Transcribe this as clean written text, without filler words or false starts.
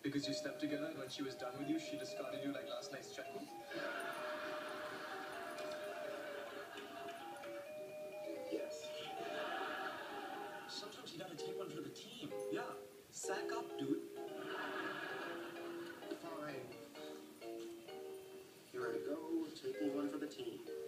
Because you slept together and when she was done with you, she discarded you like last night's chutney? Yes. Sometimes you gotta take one for the team. Yeah. Sack up, dude. Fine. Here I go, taking one for the team.